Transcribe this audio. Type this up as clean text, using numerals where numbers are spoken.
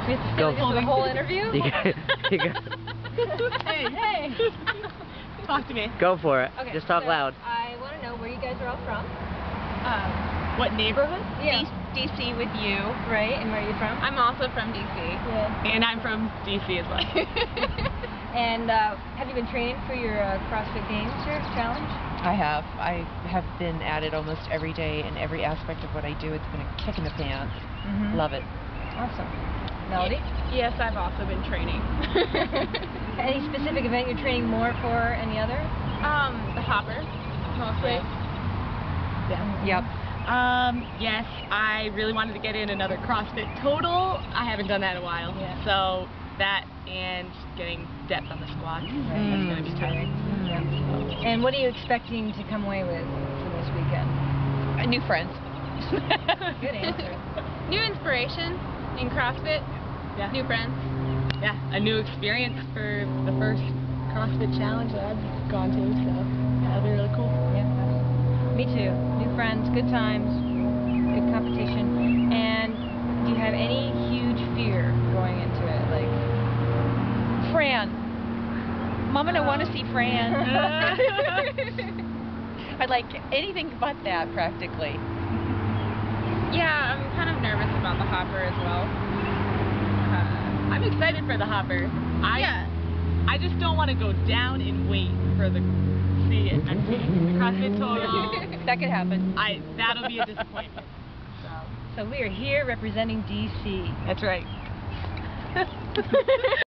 We have to stay Go like this for the whole interview? Hey. Talk to me. Go for it. Okay, Just talk so loud. I want to know where you guys are all from. What neighborhood? Yeah. DC with you. Right, and where are you from? I'm also from DC. Yeah. And I'm from DC as well. And have you been training for your CrossFit Games here, challenge? I have. I have been at it almost every day, and every aspect of what I do, it's been a kick in the pants. Love it. Awesome. Melody? Yes, I've also been training. Any specific event you're training more for any other? The hopper, mostly. Yep. Yes, I really wanted to get in another CrossFit total. I haven't done that in a while. Yeah. So that and getting depth on the squats. That's going to be tiring. And what are you expecting to come away with for this weekend? New friends. Good answer. New inspiration in CrossFit. Yeah. New friends. Yeah, a new experience for the first CrossFit challenge that I've gone to. So yeah, that'll be really cool. Yeah. Me too. New friends, good times, good competition. And do you have any huge fear going into it? Like Fran. Mom and I want to see Fran. I'd like anything but that, practically. Yeah, I'm kind of nervous about the hopper as well. I'm excited for the hopper. I just don't want to go down in weight for the CrossFit total. That could happen. That'll be a disappointment. So we are here representing DC. That's right.